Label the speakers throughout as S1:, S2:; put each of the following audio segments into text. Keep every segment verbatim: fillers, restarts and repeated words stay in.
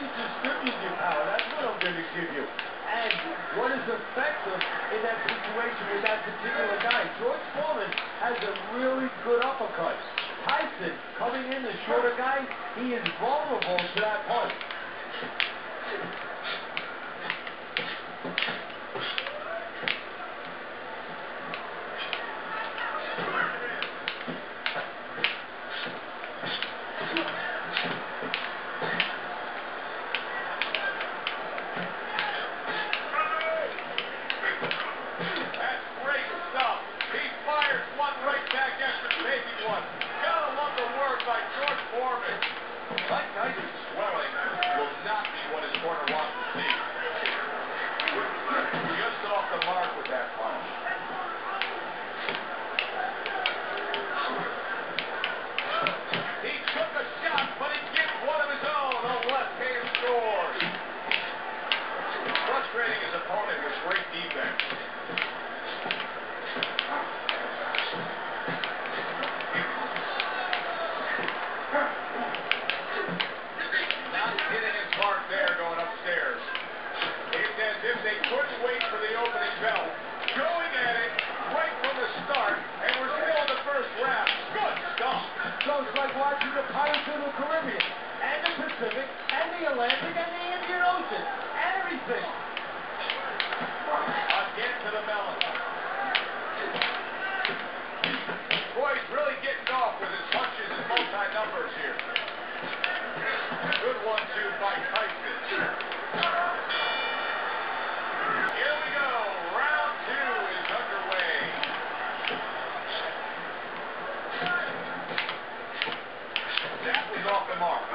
S1: you distribute your power? That's what I'm going to give you. And what is effective in that situation with that particular guy? George Foreman has a really good uppercut. Tyson, coming in, the shorter guy, he is vulnerable to that punch.
S2: Mike Tyson's swelling will not be what his corner wants to see. Just off the mark with that punch. He took a shot, but he gets one of his own. A left hand scores. Frustrating his opponent with great defense. If they couldn't wait for the opening bell, going at it right from the start, and we're still in the first round. Good stuff.
S1: So it's like watching the Pirates of the Caribbean, and the Pacific, and the Atlantic, and the Indian Ocean, and everything.
S2: Again to the melon. Roy's really getting off with his punches and multi-numbers here. Good one-two by Tyson. Here we go. Round two is underway. That was off the mark.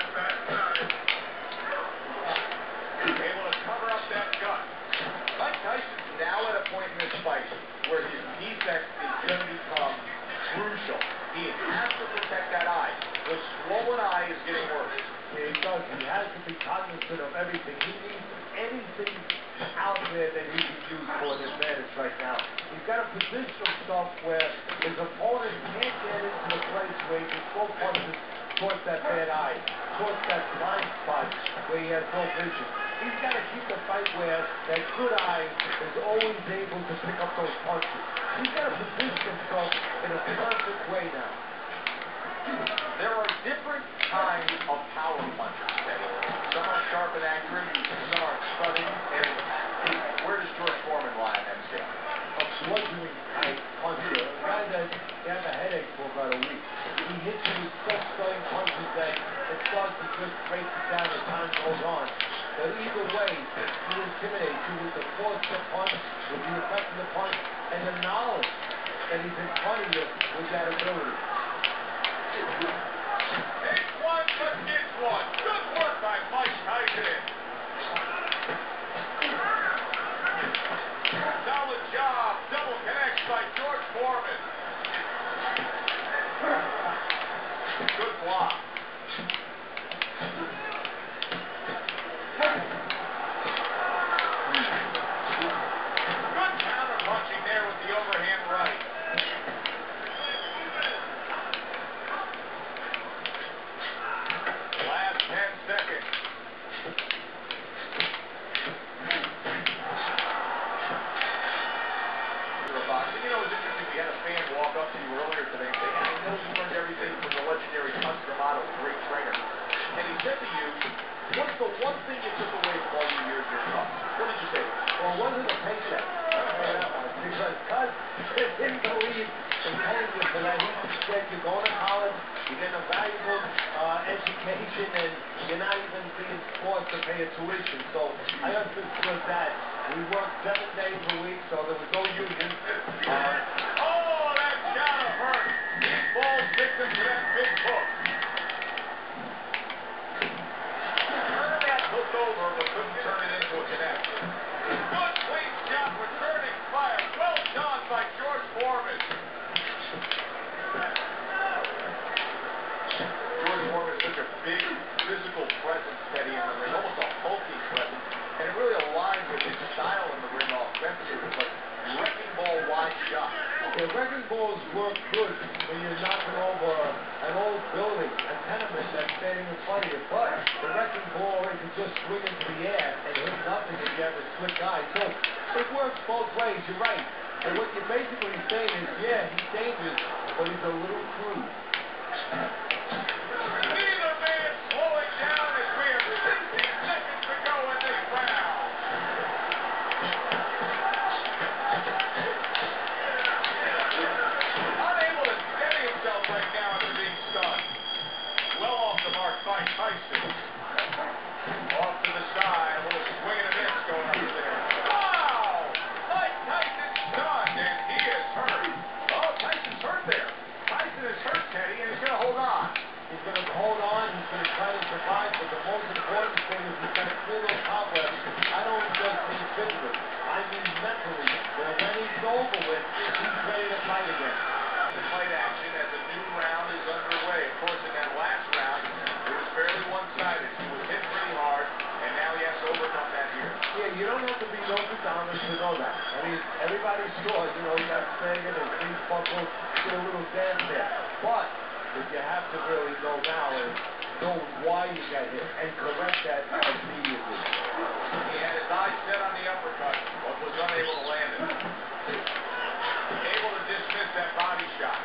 S2: Able to cover up that gut. Mike Tyson's now at a point in this fight where his defense is going to become crucial. He has to protect that eye. The swollen eye is getting worse.
S1: Yeah, he does. He has to be cognizant of everything. He needs anything out there that he can use for an advantage right now. He's got to position himself where his opponent can't get into the place where he can throw punches towards that bad eye, towards that blind spot where he has no vision. He's got to keep the fight where that good eye is always able to pick up those punches. He's got to position himself in a perfect way now.
S2: There are different kinds of power punches, Teddy. Some are sharp and accurate, some are stunning and impactful. Where does George Foreman lie on that scale?
S1: A bludgeoning type puncher, a guy that you have a headache for about a week. He hits you with such stunning punches that it starts to just break you down as time goes on. But either way, he intimidates you with the force of the punch, with the effect of the punch, and the knowledge that he's in front of you with that ability.
S2: Takes one, but gets one. Good work by Mike Tyson. Solid job. Double connects by George Foreman. Good block. Good counter punching there with the overhand right. ten seconds. You know, it was interesting. We had a fan walk up to you earlier today and say, I know you learned everything from the legendary Custer Motto, great trainer. And he said to you, what's the one thing you took away from all your years here? What did you say?
S1: Well, it wasn't a paycheck. Because Cuz didn't believe in paying you for that. He said you're going to college, you're getting a valuable uh, education, and you're not even being forced to pay a tuition. So I understood that. We worked seven days a week, so there was no union. Uh,
S2: oh, that gotta hurt. He falls victim to that big hook. None of that hooked over, but couldn't turn it into a connect. Good clean shot, returning fire. Well done by George Foreman. George Foreman is such a big physical presence, Teddy, in the ring, almost a hulking presence, and it really aligns with his style in the ring offensively. It's like wrecking ball wide shot.
S1: Yeah, wrecking balls work good when you're knocking over an old building, a tenement that's standing in front of you, but the wrecking ball is just swing into the air and hit nothing if you have a slick guy. So it works both ways. You're right. And what you're basically saying is, yeah, he's dangerous, but he's a little crude.
S2: Neither man slowing down as we have sixty seconds to go in this round. Unable to steady himself right now after being stunned. Well off the mark by Tyson. Off to the side, a little swing and a miss going up there. Wow! Mike Tyson's stunned, and he is hurt. Oh, Tyson's hurt there. Tyson is hurt, Teddy, and he's going to hold on.
S1: He's going to hold on, he's going to try to survive, but the most important thing is he's got to clear those cobwebs. I don't just mean physically, I mean mentally. Where when he's over with, he's ready to fight again.
S2: The fight action as a new round is underway. Of course, in that last round, it was fairly one-sided. He was hit pretty hard, and now he has to overcome that here.
S1: Yeah, you don't have to be Nostradamus to know that. I mean, everybody saw, you know, you got Sagan and Steve Buckle did a little dance there. But what you have to really know now is know why you got hit and correct that immediately.
S2: He had his eyes set on the uppercut, but was unable to land it. Able to dismiss that body shot.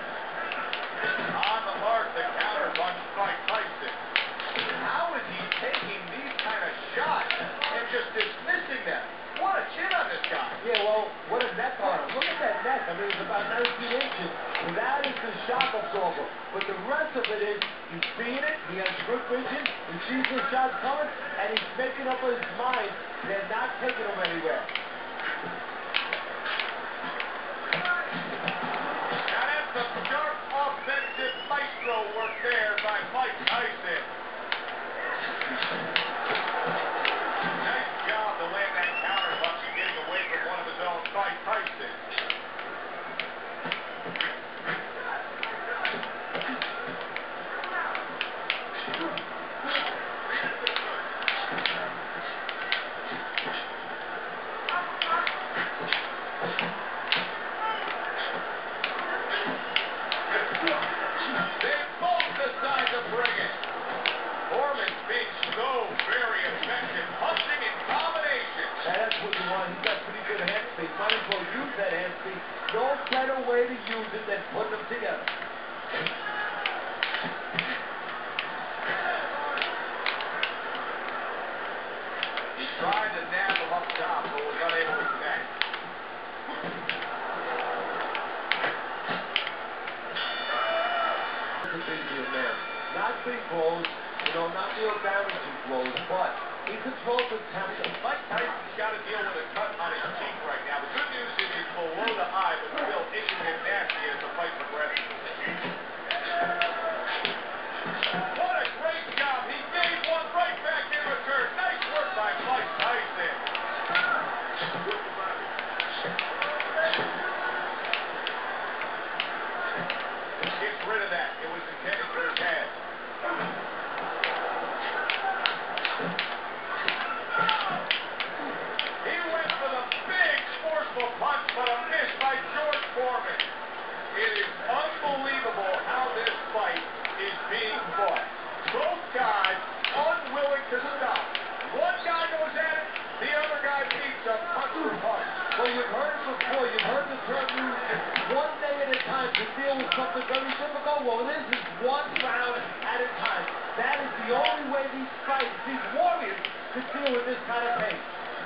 S2: On the mark, the counter punch by Tyson. How is he taking these kind of shots and just dismissing them? What a chin on this guy.
S1: Yeah, well, what a neck on him. Look at that neck. I mean, it's about nineteen inches. And that is the shock absorber. But the rest of it is, he's seeing it, he has good vision, he sees the shot coming, and he's making up his mind they're not taking him anywhere.
S2: Now that's some sharp offensive maestro work there by Mike Tyson. Nice job to land that counter punch and getting away from one of his own by Tyson. They both decide to bring it. Foreman's being so very effective, punching in combination.
S1: And that's what you want. He's got pretty good hand speed. Might as well use that hand speed. No better way to use it than putting them together.
S2: He tried to nab him up top, but was unable to connect.
S1: It's a big deal, man. Not big blows, you know, not real damaging blows, but he controls the tempo.
S2: Mike Tyson's got to deal with a cut on his cheek right now. The good news is it's below the eye, but still itching and nasty as the fight progresses. What a great job. He gave one right back in return. Nice work by Mike Tyson. Gets rid of that. It was intended for his head. He went for the big forceful punch, but a miss by George Foreman. It is unbelievable how this fight is being fought. Both guys unwilling to stop. One guy goes at it, the other guy beats him punch for punch.
S1: Well, you've heard it before. You've heard the term used one day at a time to deal with something very difficult. Well, this is one round at a time. That is the only way these fights, these warriors, could deal with this kind of pain.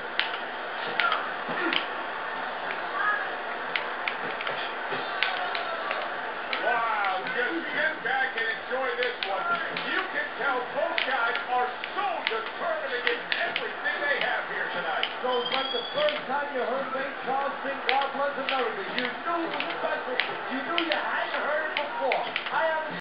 S2: Wow, just sit back and enjoy this one. You can tell both guys are so determined to get everything they have here tonight.
S1: So it's like the first time you heard Ray Charles sing God Bless America. You knew it was special. You knew you hadn't heard it before. I haven't